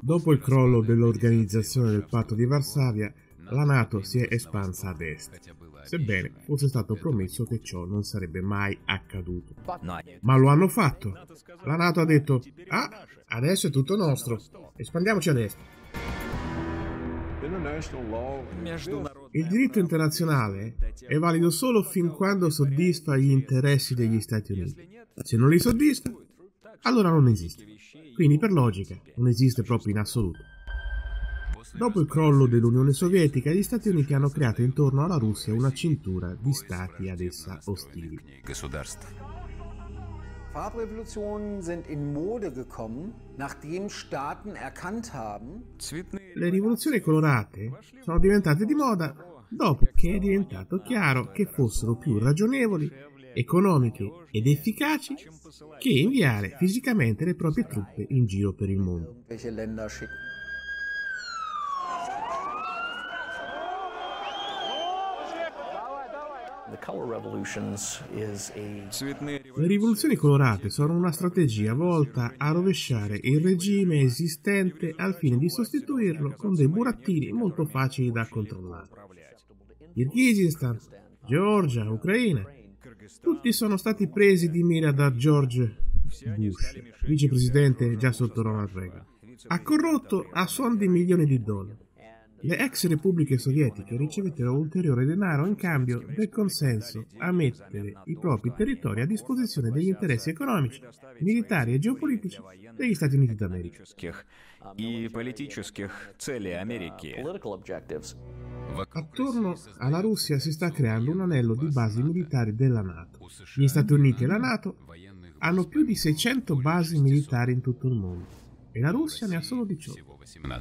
Dopo il crollo dell'organizzazione del Patto di Varsavia, la NATO si è espansa ad est, sebbene fosse stato promesso che ciò non sarebbe mai accaduto. Ma lo hanno fatto. La NATO ha detto: ah, adesso è tutto nostro, espandiamoci ad est. Il diritto internazionale è valido solo fin quando soddisfa gli interessi degli Stati Uniti. Se non li soddisfa, allora non esiste. Quindi, per logica, non esiste proprio in assoluto. Dopo il crollo dell'Unione Sovietica, gli Stati Uniti hanno creato intorno alla Russia una cintura di stati ad essa ostili. Farbrevolutionen sind in Mode gekommen, nachdem Staaten erkannt haben. Le rivoluzioni colorate sono diventate di moda dopo che è diventato chiaro che fossero più ragionevoli, economiche ed efficaci che inviare fisicamente le proprie truppe in giro per il mondo. Le rivoluzioni colorate sono una strategia volta a rovesciare il regime esistente al fine di sostituirlo con dei burattini molto facili da controllare. Kirghizistan, Georgia, Ucraina, tutti sono stati presi di mira da George Bush, vicepresidente già sotto Ronald Reagan. Ha corrotto a suon di milioni di dollari. Le ex repubbliche sovietiche ricevettero ulteriore denaro in cambio del consenso a mettere i propri territori a disposizione degli interessi economici, militari e geopolitici degli Stati Uniti d'America. Attorno alla Russia si sta creando un anello di basi militari della NATO. Gli Stati Uniti e la NATO hanno più di 600 basi militari in tutto il mondo e la Russia ne ha solo 18.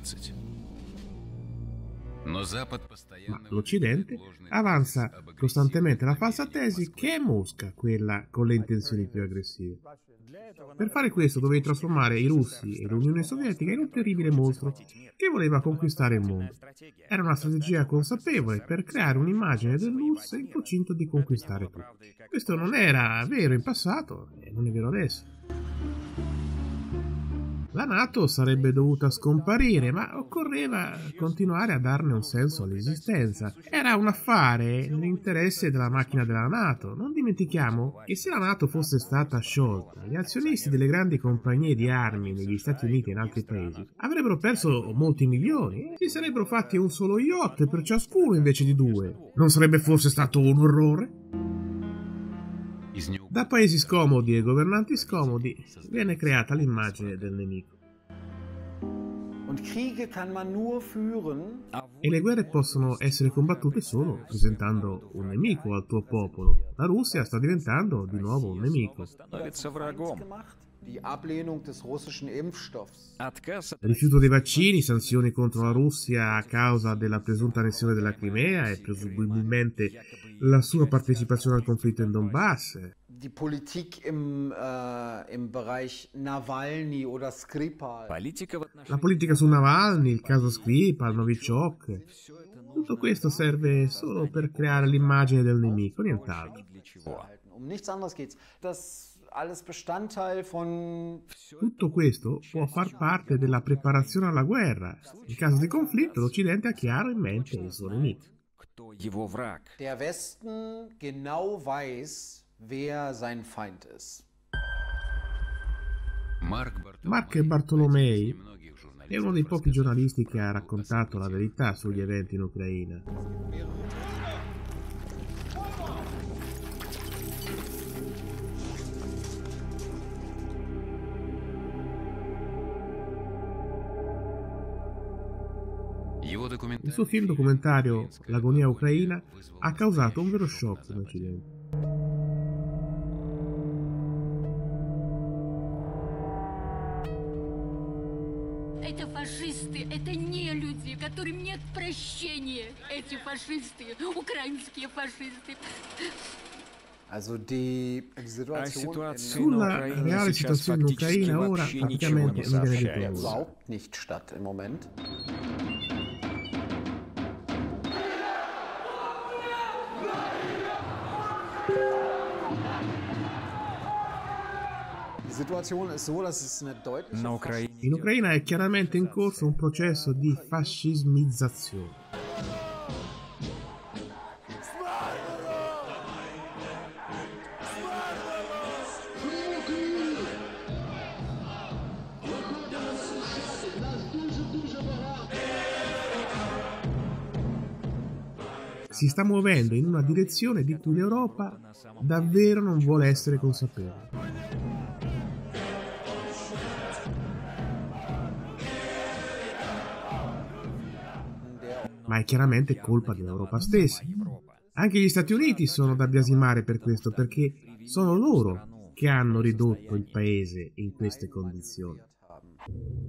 Ma l'Occidente avanza costantemente la falsa tesi che è Mosca quella con le intenzioni più aggressive. Per fare questo dovevi trasformare i russi e l'Unione Sovietica in un terribile mostro che voleva conquistare il mondo. Era una strategia consapevole per creare un'immagine dell'URSS in procinto di conquistare tutto. Questo non era vero in passato e non è vero adesso. La NATO sarebbe dovuta scomparire, ma occorreva continuare a darne un senso all'esistenza. Era un affare nell'interesse della macchina della NATO. Non dimentichiamo che se la NATO fosse stata sciolta, gli azionisti delle grandi compagnie di armi negli Stati Uniti e in altri paesi avrebbero perso molti milioni e si sarebbero fatti un solo yacht per ciascuno invece di due. Non sarebbe forse stato un orrore? Da paesi scomodi e governanti scomodi viene creata l'immagine del nemico. E le guerre possono essere combattute solo presentando un nemico al tuo popolo. La Russia sta diventando di nuovo un nemico. Rifiuto dei vaccini, sanzioni contro la Russia a causa della presunta annessione della Crimea e presumibilmente la sua partecipazione al conflitto in Donbass. Die Politik im Bereich Nawalny oder Skripal. La politica su Navalny, il caso Skripal, Novichok. Tutto questo serve solo per creare l'immagine del nemico, nient'altro. Tutto questo può far parte della preparazione alla guerra. In caso di conflitto, l'Occidente ha chiaro in mente il suo nemico. Der Westen genau weiß, wer sein Feind ist. Mark Bartolomei è uno dei pochi giornalisti che ha raccontato la verità sugli eventi in Ucraina. Il suo film documentario L'agonia ucraina ha causato un vero shock in Occidente. Это фашисты, это не люди, которым нет прощения. Эти фашисты, украинские фашисты. Sulla reale situazione in Ucraina ora praticamente non viene detto nulla. Überhaupt nicht statt im Moment. In Ucraina è chiaramente in corso un processo di fascismizzazione. Si sta muovendo in una direzione di cui l'Europa davvero non vuole essere consapevole. Ma è chiaramente colpa dell'Europa stessa. Anche gli Stati Uniti sono da biasimare per questo, perché sono loro che hanno ridotto il paese in queste condizioni.